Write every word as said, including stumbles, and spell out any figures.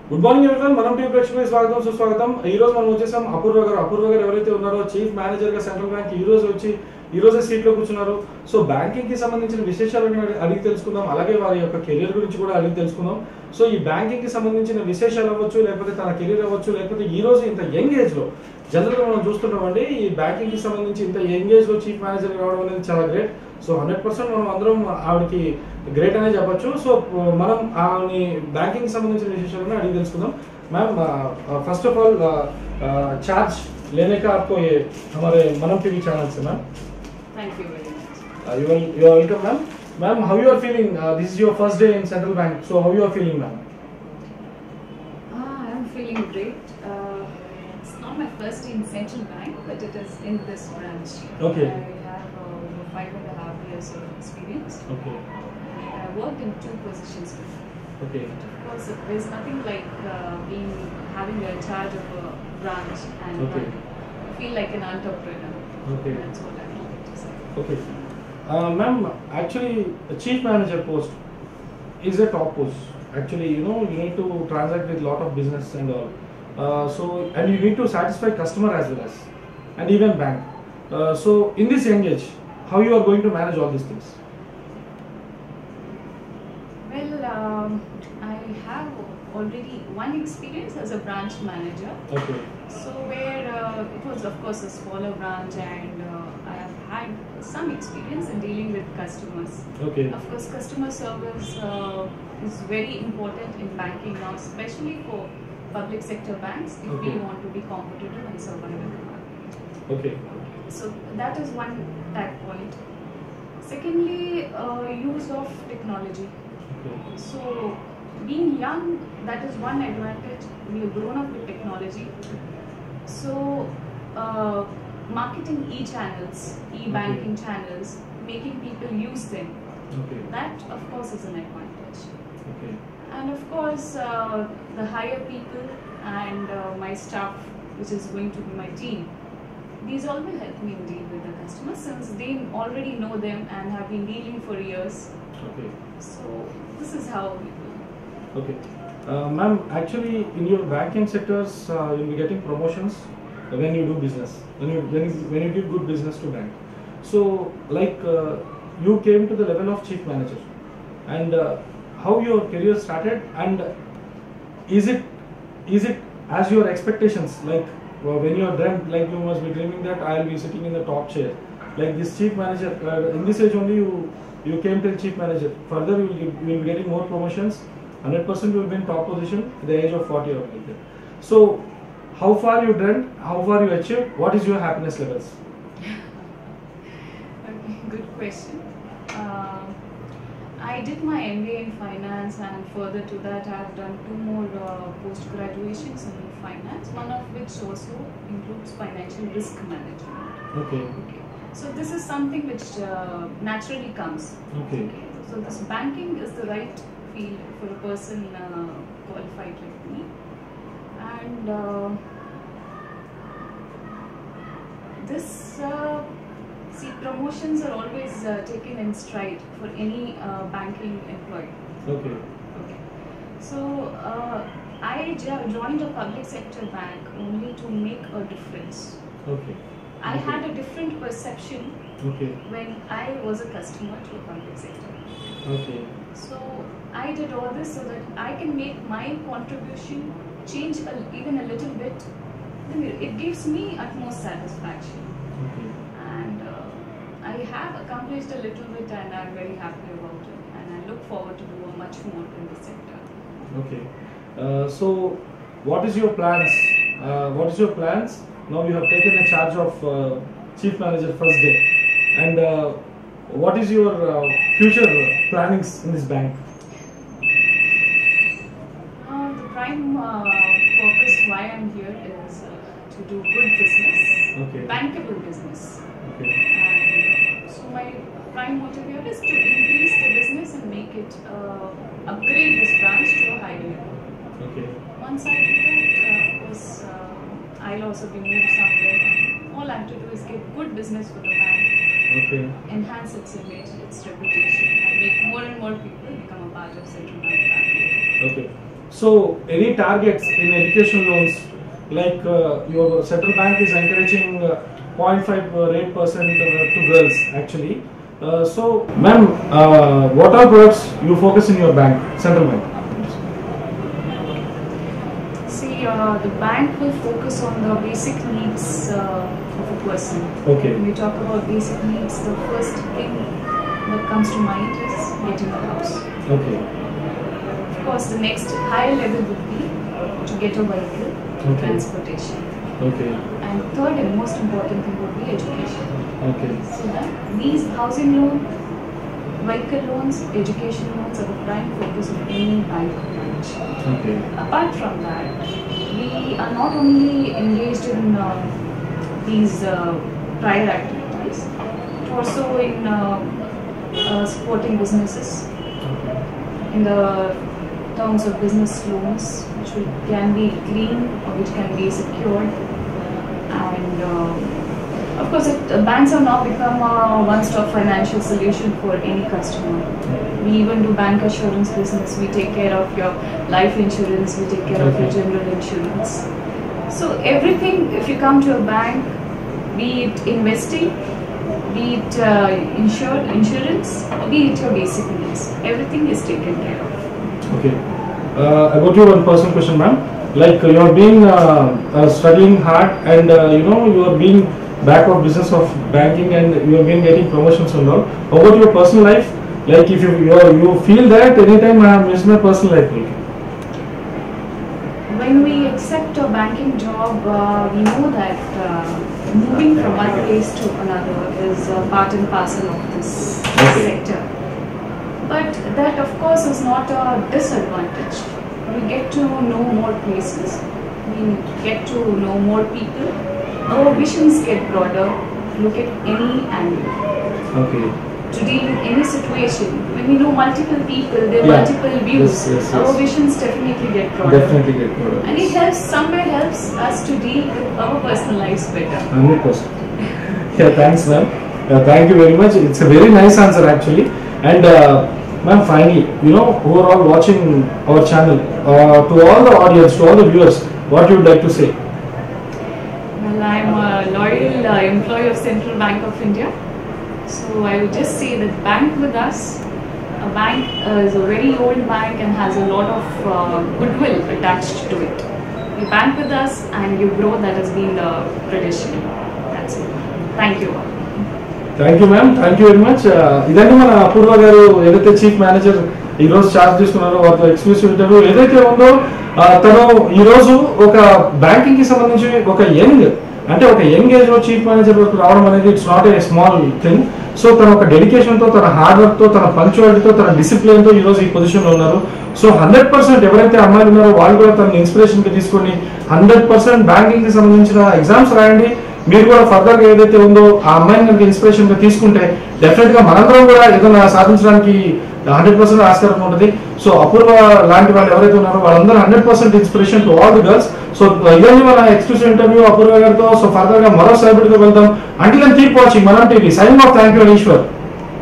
Good morning everyone. Manam TV ప్రేక్షకులకు స్వాగతం సుస్వాగతం. ఈ రోజు మనం వచ్చేసాం అపూర్వ గారు. అపూర్వ గారు ఎవరైతే ఉన్నారో చీఫ్ మేనేజర్ గా సెంట్రల్ బ్యాంక్ ఈ రోజు వచ్చి ఈ రోజే సీట్ లో కూర్చున్నారు. సో బ్యాంకింగ్ కి సంబంధించిన విశేషాలను అడిగి తెలుసుకుందాం, అలాగే వారి యొక్క కెరీర్ గురించి కూడా అడిగి తెలుసుకుందాం. సో ఈ బ్యాంకింగ్ కి సంబంధించిన విశేషాలు అవ్వచ్చు, లేకపోతే తన కెరీర్ అవ్వచ్చు, లేకపోతే ఈ రోజు ఇంత యంగ్ ఏజ్ లో జనరల్ గా మనం చూస్తున్నామండి, ఈ బ్యాంకింగ్ కి సంబంధించి ఇంత యంగ్ ఏజ్ లో చీఫ్ మేనేజర్ రావడం అనేది చాలా గ్రేట్. సో హండ్రెడ్ పర్సెంట్ మనం అందరం ఆవిడకి గ్రేట్ అనే చెప్పొచ్చు. సో మనం ఆవిడని బ్యాంకింగ్ సంబంధించిన విశేషాలను అడిగి తెలుసుకుందాం. Ma'am first of all charge लेने का आपको ये हमारे मनम टीवी चैनल से ma'am thank you very much. You you are welcome ma'am. Ma'am how you are feeling? This is your first day in Central Bank, so how you are feeling ma'am? I am feeling great. It's not my first day in central bank, but it is in this branch. Okay. I have uh, over five and a half years of experience. Okay. I worked in two positions before. Okay. Of course, there's nothing like uh, being having a charge of a branch and Okay. uh, feel like an entrepreneur. Okay. That's what I wanted to say. Okay. Uh, ma'am, actually, the chief manager post is a top post. Actually, you know, you need to transact with lot of business and all. Uh, so, and you need to satisfy customer as well as, and even bank. Uh, so, in this young age, how you are going to manage all these things? Well, um, I have already one experience as a branch manager. Okay. So where uh, it was of course a smaller branch, and uh, I have had some experience in dealing with customers. Okay. Of course, customer service uh, is very important in banking now, especially for public sector banks if Okay. we want to be competitive and survive in the market. Okay. So that is one tag point. Secondly, uh, use of technology. Okay. So, being young, that is one advantage. We have grown up with technology. So, uh, marketing e-channels, e-banking Okay. channels, making people use them, Okay. that of course is an advantage. Okay. And of course, uh, the higher people and uh, my staff, which is going to be my team, these all will help me deal with the customers since they already know them and have been dealing for years. Okay. So this is how we do. Okay. Uh, ma'am, actually, in your banking sectors, uh, you'll be getting promotions when you do business, when you when you, when you give good business to bank. So, like, uh, you came to the level of chief manager, and uh, how your career started, and is it is it as your expectations? Like, uh, when you are dreamt, like you must be dreaming that I'll be sitting in the top chair, like this chief manager. Uh, in this age only, you you came to the chief manager. Further, you will, you will be getting more promotions. one hundred percent you will be in top position at the age of forty or like that. So, how far you dreamt, how far you achieved, what is your happiness levels? Okay, good question. Uh, I did my M B A in finance, and further to that, I have done two more uh, post graduations in finance, one of which also includes financial risk management. Okay. Okay. So this is something which uh, naturally comes. Okay. So this banking is the right field for a person uh, qualified like me, and uh, this uh, see promotions are always uh, taken in stride for any uh, banking employee. Okay. Okay. So uh, I jo- joined a public sector bank only to make a difference. Okay. I Okay. had a different perception Okay. when I was a customer to a public sector. Okay. So I did all this so that I can make my contribution change a, even a little bit. Then it it gives me utmost satisfaction, Okay. and uh, I have accomplished a little bit, and I'm very happy about it. And I look forward to do much more in this sector. Okay. Uh, so, what is your plans? Uh, what is your plans? Now you have taken a charge of uh, chief manager first day, and uh, what is your uh, future plannings in this bank? Uh, the prime uh, purpose why I'm here is uh, to do good business, Okay. bankable business. Okay. And so my prime motive here is to increase the business and make it uh, upgrade this branch to a higher level. Okay. Once I do that, uh, of course, uh, I'll also be moved somewhere. All I have to do is get good business for the bank, Okay. enhance its image, its reputation, and make more and more people become a part of Central Bank family. Okay. So any targets in education loans, like uh, your central bank is encouraging uh, zero point five rate percent uh, to girls actually. Uh, so ma'am, uh, what are products you focus in your bank, central bank? See, uh, the bank will focus on the basic needs uh, of a person. Okay. When we talk about basic needs, the first thing that comes to mind is getting a house. Okay. Of course, the next higher level would be to get a vehicle, Okay. transportation. Okay. And third and most important thing would be education. Okay. So that these housing loan, vehicle loans, education loans are the prime focus of any bank branch. Okay. Apart from that, we are not only engaged in uh, these uh, prior activities, but also in uh, uh, supporting businesses in the terms of business loans, which will, can be green or which can be secured. And uh, of course, it, uh, banks have now become a one-stop financial solution for any customer. We even do bank assurance business. We take care of your life insurance. We take care of your general insurance. So everything, if you come to a bank, be it investing, be it uh, insure, insurance, be it your basic needs, everything is taken care of. Okay. Uh, I got you one personal question, ma'am. Like uh, you are being uh, uh, studying hard, and uh, you know you are being back of business of banking, and you have been getting promotions and all. How about your personal life? Like if you you, are, you feel that anytime I have missed my personal life. Like. When we accept a banking job, uh, we know that uh, moving from one place to another is uh, part and parcel of this Okay. sector. But that, of course, is not a disadvantage. We get to know more places, we get to know more people, our visions get broader, look at any angle. Okay. To deal with any situation, when we know multiple people, there are Yeah. multiple views, Yes, yes, our yes. visions definitely get broader. Definitely get more. And it helps, somewhere helps us to deal with our personal lives better. Hundred percent. Yeah, thanks, ma'am. Uh, thank you very much. It's a very nice answer actually. And uh, ma'am, finally, you know, who are all watching our channel, uh, to all the audience, to all the viewers, what you would like to say? Well, I'm a loyal uh, employee of Central Bank of India. So I would just say that bank with us. A bank uh, is a very old bank and has a lot of uh, goodwill attached to it. You bank with us and you grow, that has been the tradition. That's it. Thank you all. Thank you ma'am, thank you very much. ఇదండి మన అపూర్వ గారు ఏదైతే chief manager ఈ రోజు charge తీసుకున్నారో వారితో exclusive interview ఏదైతే ఉందో, ఆ, తను ఈ రోజు ఒక బ్యాంకింగ్ కి సంబంధించి ఒక యంగ్ అంటే ఒక యంగ్ ఏజ్ లో చీఫ్ మేనేజర్ వరకు రావడం అనేది it's not a small thing. So తన ఒక డెడికేషన్ తో, తన హార్డ్ వర్క్ తో, తన పంక్చువాలిటీతో, తన డిసిప్లిన్ తో ఈ రోజు ఈ పొజిషన్ లో ఉన్నారు. సో హండ్రెడ్ పర్సెంట్ ఎవరైతే అమ్మాయిలు ఉన్నారో వాళ్ళు కూడా తన ఇన్స్పిరేషన్ కి తీసుకొని హండ్రెడ్ పర్సెంట్ బ్యాంకింగ్ కి సంబంధించిన ఎగ్జామ్స్ రాయండి. మీరు కూడా ఫర్దర్ గా ఏదైతే ఉందో ఆ అమ్మాయిని కనుక ఇన్స్పిరేషన్ గా తీసుకుంటే డెఫినెట్ గా మనందరం కూడా ఏదైనా సాధించడానికి హండ్రెడ్ పర్సెంట్ ఆస్కారం ఉంటుంది. సో అపూర్వ లాంటి వాళ్ళు ఎవరైతే ఉన్నారో వాళ్ళందరూ hundred percent inspiration to all the girls. So ఇవన్నీ మన ఎక్స్క్లూసివ్ ఇంటర్వ్యూ అపూర్వ గారితో. సో ఫర్దర్ గా మరో సైబర్తో వెళ్తాం. Until then keep watching Manam TV. Signing off. Thank you Eshwar.